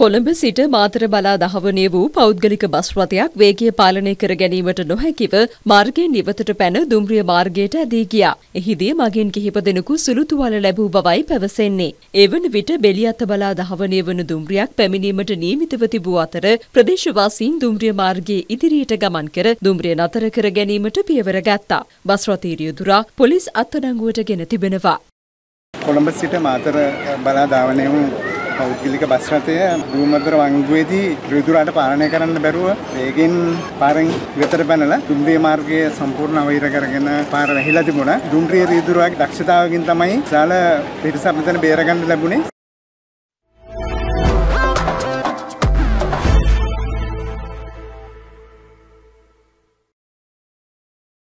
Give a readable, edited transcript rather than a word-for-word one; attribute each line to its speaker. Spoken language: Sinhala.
Speaker 1: කොළඹ සිට මාතර බලා දහවනේ වූ පෞද්ගලික බස් රථයක් වේගය පාලනය කර ගැනීමට නොහැකිව මාර්ගයෙන් ඉවතට පැන දුම්රිය මාර්ගයට ඇදී ගියා. එහිදී මගින් කිහිප දෙනෙකු සුළු තුවාල ලැබූ බවයි පැවසෙන්නේ. එවන විට බෙලියත්ත බලා දහවනේ වන දුම්රියක් පැමිණීමට නියමිතව තිබූ අතර ප්‍රදේශවාසීන් දුම්රිය මාර්ගයේ ඉදිරියට ගමන් කර දුම්රිය නතර කර ගැනීමට පියවර ගත්තා. බස් රථය රියදුරා පොලිස් අත්අඩංගුවට ගෙන තිබෙනවා.
Speaker 2: කොළඹ සිට මාතර බලා ධාවනය වූ පෞද්ගලික බස් රථය භූමද්වාර වංගුවේදී රියදුරාට පාලනය කරන්න බැරුව වේගෙන් පාරෙන් ඉවතට පැනලා දුම්රිය මාර්ගය සම්පූර්ණ අවහිර කරගෙන පාර වැහිලා තිබුණා. දුම්රිය රියදුරාගේ දක්ෂතාවකින් තමයි විශාල පිරිසක් මෙතන බේරගන්න ලැබුණේ.